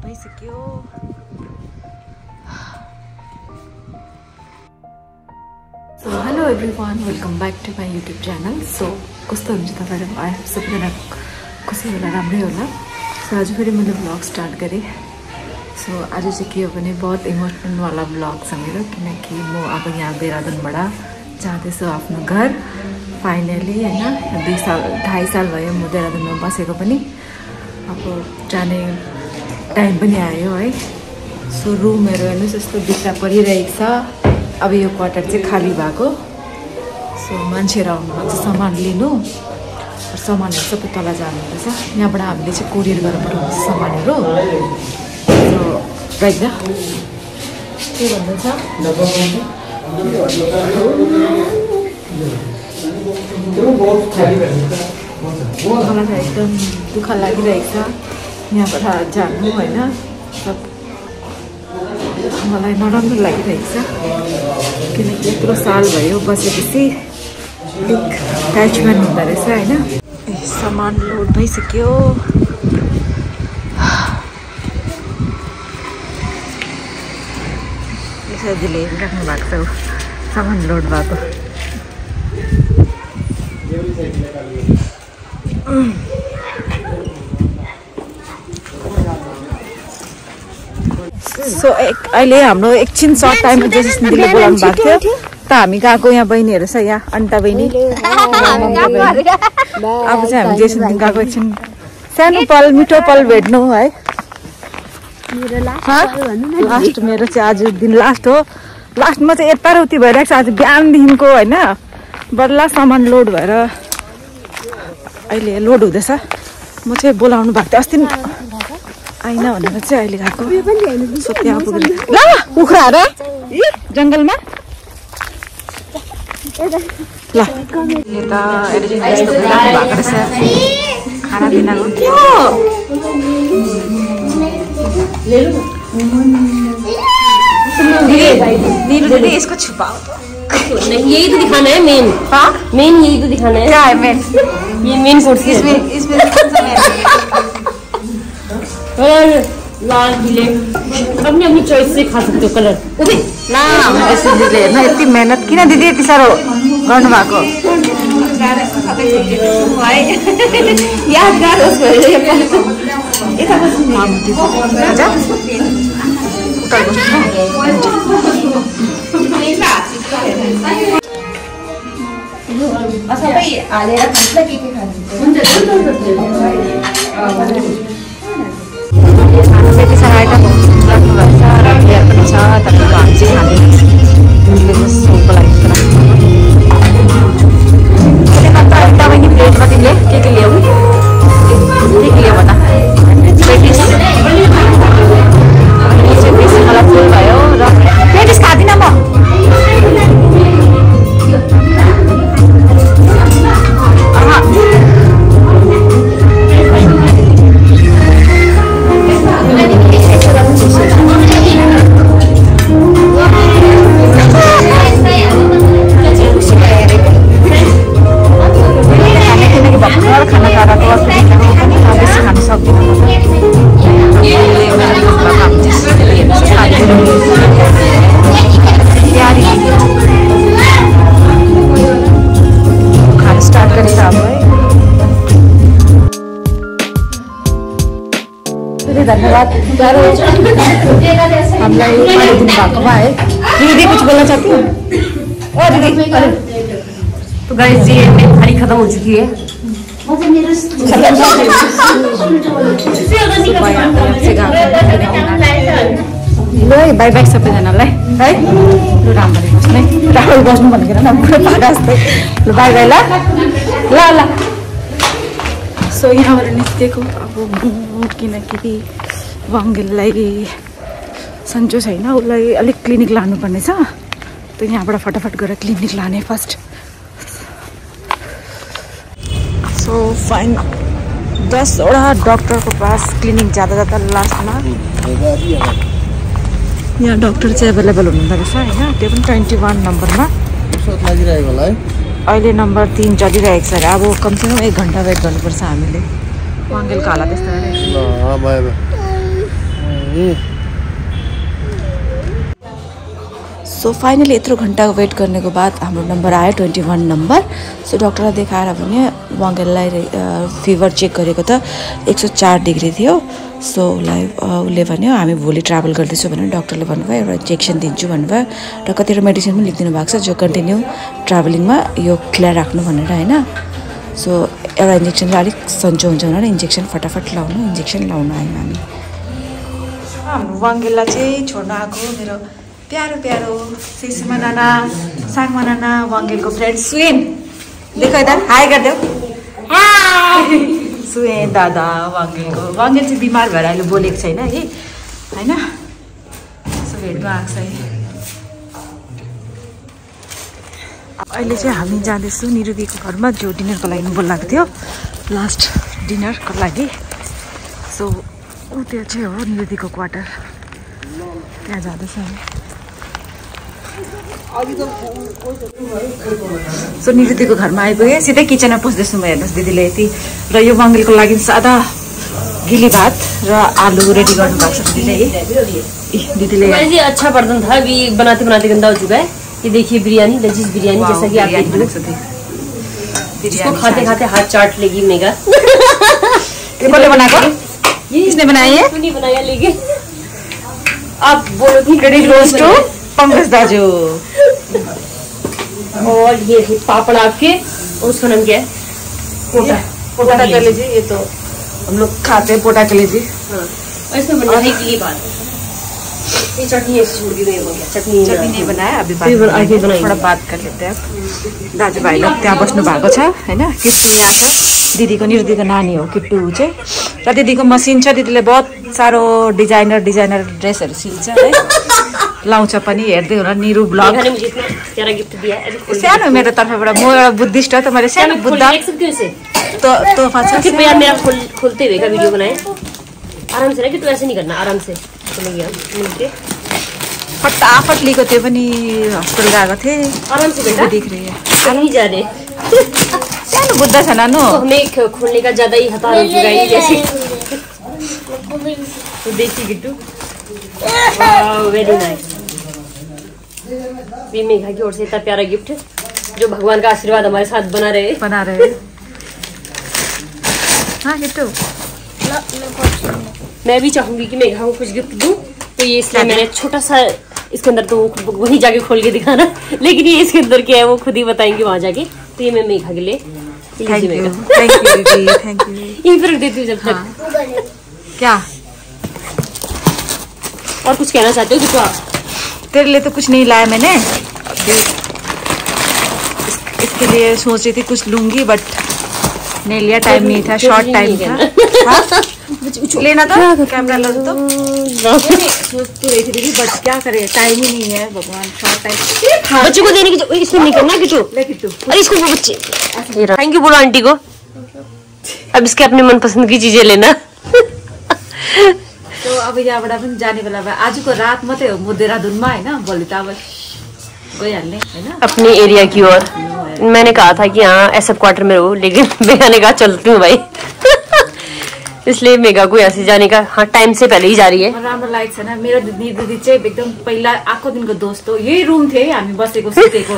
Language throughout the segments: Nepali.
भइसक्यो। So hello everyone, welcome back to my YouTube channel. So कस्तो हुन्छ तपाईँहरू? आई होप सबैजना खुसी होला, राम्रै होला। सो आज फेरि मैले भ्लग स्टार्ट गरेँ। सो आज चाहिँ के हो भने बहुत इमोसनलवाला भ्लग छ मेरो, किनकि म अब यहाँ देहरादूनबाट जाँदैछु आफ्नो घर फाइनली, होइन। 2.5 साल भयो म देहरादूनमा बसेको पनि। अब जाने टाइम पनि आयो है। सो रुमहरू हेर्नुहोस् यस्तो बिचमा परिरहेको छ। अब यो क्वार्टर चाहिँ खाली भएको। सो मान्छेहरू आउनुहुन्छ सामान लिनु, सामानहरू सबै तल जानुहुँदैछ। यहाँबाट हामीले चाहिँ कोरियर गरेर पठाउँछ सामानहरू। सो राइट द के भन्दैछ, मलाई त एकदम दुःख लागिरहेको छ यहाँबाट जानु, होइन। मलाई नराम्रो लागिरहेको छ, किनकि यत्रो साल भयो बसेपछि अलिक एट्याचमेन्ट हुँदो रहेछ, होइन। सामान लोड भइसक्यो। यसैले राख्नु भएको छ सामान लोड भएको। सो अहिले हाम्रो एकछिन सर्ट टाइममा जेसिस दिदीले बोलाउनु भएको थियो, त हामी गएको। यहाँ बहिनीहरू छ, यहाँ अन्ता बहिनी। अब चाहिँ हामी जेसिस दिदी गएको, एकछिन सानो पल मिठो पल भेट्नु है। लास्ट मेरो चाहिँ आज दिन लास्ट हो। लास्टमा चाहिँ यताउति भइरहेको छ आज बिहानदेखिको, होइन। बल्ल सामान लोड भएर अहिले लोड हुँदैछ। म चाहिँ बोलाउनु भएको थियो अस्ति आइन भनेर चाहिँ अहिले गएको। सो त्यहाँ पुगेर ल कुखुरा र जङ्गलमा ल यता यस्तो भएको रहेछ खानापिनाको। दिदी इसको छुपाओ, यही तो दिखाना है मेन। हाँ मेन यही तो दिखाना है। क्या है मेन? ये मेन कोर्स इसमें लाल पीले अपनी अपनी चॉइस से खा सकते हो कलर। ना दिदीले हेर्न यति मेहनत किन दिदी यति साह्रो गर्नुभएको? यादगार होस् भनेर सबै हालेर खान्छ के खान्छ त्यतिसँग आइटम राख्नुभएको छ र प्लेयर पनि छ, तपाईँको हामी चाहिँ खाँदैन सोको लागि तपाईँले प्लेटमा तिमीले के ल्याऊ, के ल्याऊ भन। पेटिस बेसी मलाई फुल भयो र पेटिस खाँदिनँ म। धन्यवाद हामीलाई दिनु भएकोमा है। दिदी कुछ बोलना चाहती हूँ? ओ दीदी तो गाइस जी थाली खत्म हो चुकी है। ल बाई बाई सबैजनालाई है। लु राम्रो बस्नु है, राम्रो बस्नु भनेर राम्रो पागा जस्तै। लु बाई बाई ल ल ल। सो यहाँबाट निस्केको अब किनकि वाङ्गेललाई सन्चो छैन, उसलाई अलिक क्लिनिक लानुपर्ने छ। त यहाँबाट फटाफट गएर क्लिनिक लाने फर्स्ट। सो फाइन 10वटा डक्टरको पास क्लिनिक जाँदा जाँदा लास्टमा यहाँ डक्टर चाहिँ एभाइलेबल हुनुहुँदो रहेछ, होइन। त्यो पनि 21 नम्बरमा लागिरहेको होला है। अहिले नम्बर 3 चलिरहेको छ अरे। अब कमसेकम 1 घन्टा वेट गर्नुपर्छ हामीले। वाङ्गेलको हालत यस्तो सो फाइनली यत्रो घन्टा वेट गर्नेको बाद हाम्रो नम्बर आयो 21 नम्बर। सो डक्टरलाई देखाएर भने वाङ्गेललाई फिभर चेक गरेको त 104 डिग्री थियो। सो उसले भन्यो हामी भोलि ट्राभल गर्दैछौँ भनेर डक्टरले भन्नुभयो, एउटा इन्जेक्सन दिन्छु भन्नुभयो र कतिवटा मेडिसिन पनि लेखिदिनु भएको छ जो कन्टिन्यू ट्राभलिङमा यो खुला राख्नु भनेर होइन। सो एउटा इन्जेक्सनले अलिक सन्चो हुन्छ भनेर इन्जेक्सन फटाफट लाउनु आयौँ हामी। हाम्रो वाङ्गेललाई चाहिँ छोड्न आएको मेरो प्यारो प्यारो सिसमा नाना साङमा नाना वाङ्गेलको फ्रेन्ड सुएन। देखो यता हाई गरिदेऊ। सुएन दादा वाङ्गेलको। वाङ्गेल चाहिँ बिमार भएर अहिले बोलेको छैन है होइन। सो भेट्नु आएको छ है। अहिले चाहिँ हामी जाँदैछौँ निरुदिको घरमा जो डिनरको लागि बोलाएको थियो, लास्ट डिनरको लागि। सो ऊ त्यो चाहिँ हो निरुदिको क्वार्टर, त्यहाँ जाँदैछ हामी। सो निरुदिको घरमा आइपुगेँ, सिधै किचनमा पस्दैछु म। हेर्नुहोस् दिदीले यति र यो वाङ्गेलको लागि सादा गिली भात र आलु रेडी गर्नु भएको छ दिदीले। अच्छा बर्तन था, अभी बनाते बनाते गंदा हो चुका है। ये देखिए बिरयानी, लजीज बिरयानी जैसा कि आप देख सकते हैं। इसको खाते खाते हाथ चाट लेगी मेगा। किसने बनाया? किसने बनाया? नहीं बनाया, लेकिन आप बोलो कि क्रेडिट गोज टू पंकज दाजू। और ये पापड़ आपके, और उसका नाम क्या है? पोटा कलेजी। ये तो हम लोग खाते हैं पोटा कलेजी। हाँ, इसमें बना है गिली भात। ये चटनी ऐसे छोड़ दी गई हो गया। चटनी नहीं बनाया, अभी थोड़ा बात कर लेते हैं। दाजुभाइ लोग त्यहाँ बस्नु भएको छ हैन। किट्टु यहाँ छ, दिदीको निरुदिको नानी हो किट्टु चाहिँ। र दिदीको मसिन छ, दिदीले बहुत सारो डिजाइनर ड्रेसहरू सिल्छ है, लाउँछ पनि। हेर्दै होला निरु ब्लग। सानो मेरो तर्फबाट, म एउटा बुद्धिस्ट हो त, मैले सानो बुद्ध तोहफा छ। कृपया मेरा खोलते हुए का वीडियो बनाए आराम से ना, कि तू ऐसे नहीं करना, आराम से चलेगी मिलके। फटाफट लिएको त्यो पनि हस्पिटल गएको थिएँ। आराम से बेटा, देख रही है नहीं जा रहे। सानो बुद्ध छ नानु। तो हमें खोलने का ज्यादा ही हतार हो चुका है जैसे। तो देखिए गिट्टू, वेरी नाइस। मेघा की ओर से इतना प्यारा गिफ्ट, जो भगवान का आशीर्वाद हमारे साथ बना रहे। हाँ गिट्टू, मैं भी चाहूंगी कि मेघा को कुछ गिफ्ट दूं, तो ये इसलिए मैंने छोटा सा इसके अंदर, तो वहीं जाके खोल के दिखाना, लेकिन ये इसके अंदर क्या है वो खुद ही बताएंगे वहां जाके। तो ये मैं मेघा के लिए थैंक यू। यहीं पर रख देती हूँ जब तक। क्या और कुछ कहना चाहते हो कि आप? तेरे लिए तो कुछ नहीं लाया मैंने, इसके लिए सोच रही थी कुछ लूंगी, बट नहीं लिया, टाइम नहीं था, शॉर्ट टाइम था। लेना था कैमरा लो तो सोच तो रही थी, बट क्या करे, टाइम ही नहीं है भगवान, शॉर्ट टाइम। बच्चे को देने की इसमें नहीं करना किटू। अरे इसको वो बच्चे थैंक यू बोलो आंटी को। अब इसके अपने मनपसंद की चीजें लेना। तो अब यहाँबाट पनि जाने बेला भयो। आजको रात मात्रै हो म देहरादूनमा हैन, भोलि त अब गइहाल्ने हैन अपने एरिया की ओर। मैंने कहा था कि हाँ ऐसा क्वार्टर में रहो, लेकिन मेघा ने कहा चलती हूँ भाई। इसलिए मेघा को यहाँ से जाने का हाँ टाइम से पहले ही जा रही है। राम्रो लागेको छैन। मेरो दिदी चाहिँ एकदम पहिला आएको दिनको दोस्त हो। यही रूम थियो हामी बसेको सुतेको।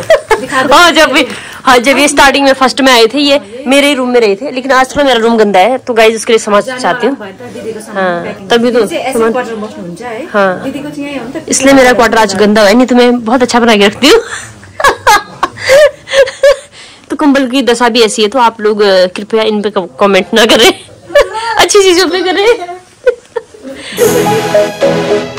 जब ये स्टार्टिंग में फर्स्ट में आए थे, ये मेरे रूम में रहे थे, लेकिन आज थोड़ा मेरा रूम गंदा है, तो गाइस उसके लिए समझ चाहती हूँ। हाँ तभी तो हाँ, इसलिए मेरा क्वार्टर आज गंदा है, नहीं तो मैं बहुत अच्छा बना के रखती हूँ। तो कंबल की दशा भी ऐसी है, तो आप लोग कृपया इन पे कमेंट ना करें, अच्छी चीजों पे करें।